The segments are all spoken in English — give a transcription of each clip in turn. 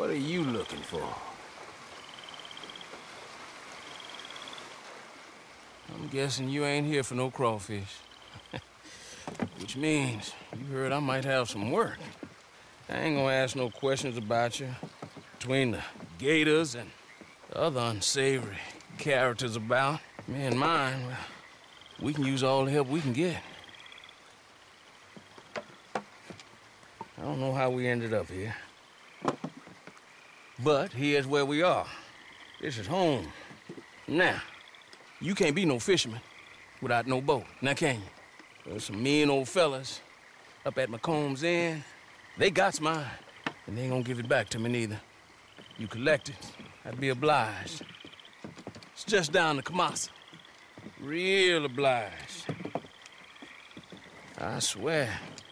What are you looking for? I'm guessing you ain't here for no crawfish. Which means you heard I might have some work. I ain't gonna ask no questions about you. Between the gators and the other unsavory characters about, me and mine, well, we can use all the help we can get. I don't know how we ended up here. But here's where we are. This is home. Now, you can't be no fisherman without no boat, now can you? There's some mean old fellas up at McComb's Inn. They got mine, and they ain't gonna give it back to me neither. You collect it, I'd be obliged. It's just down to Kamasa. Real obliged. I swear.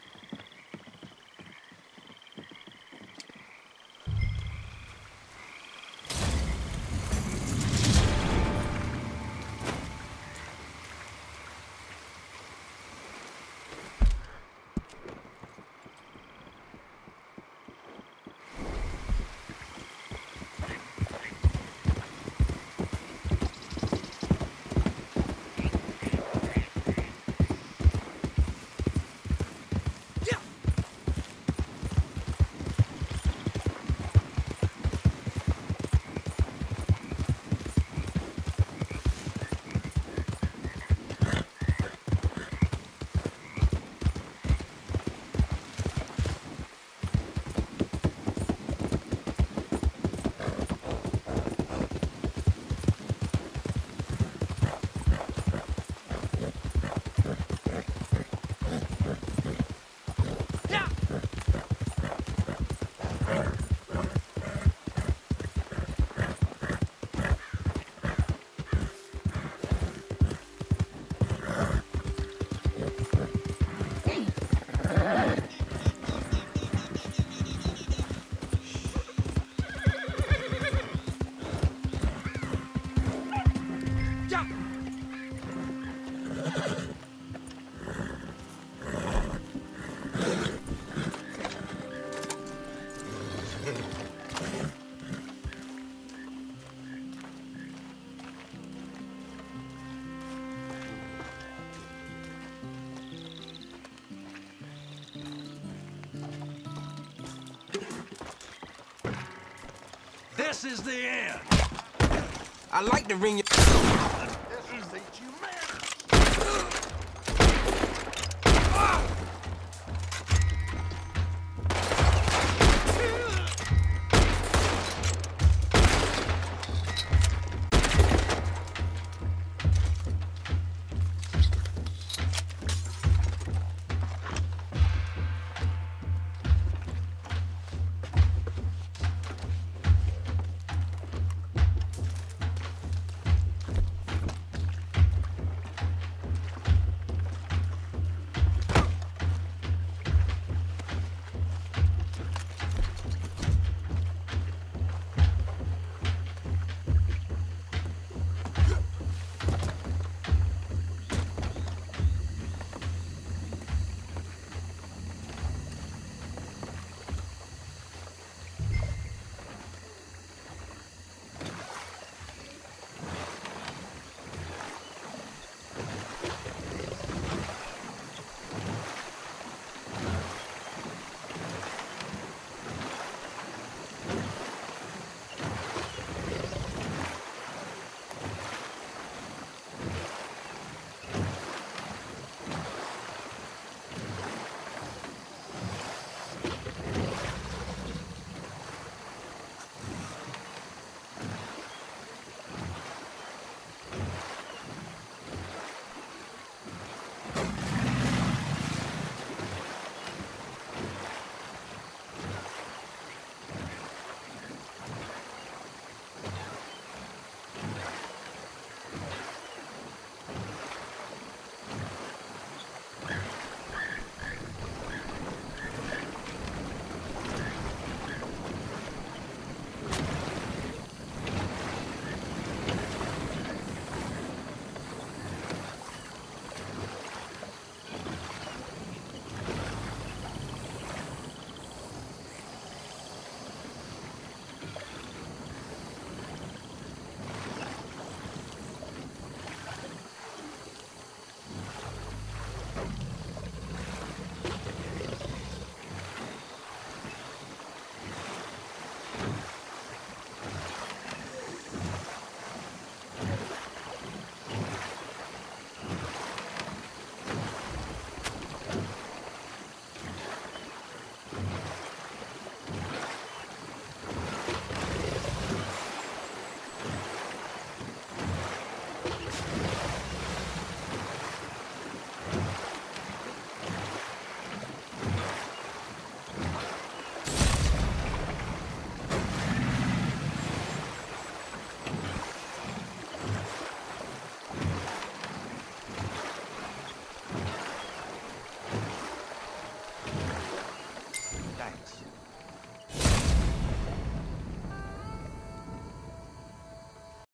This is the end. I like to ring you. This is the humanity.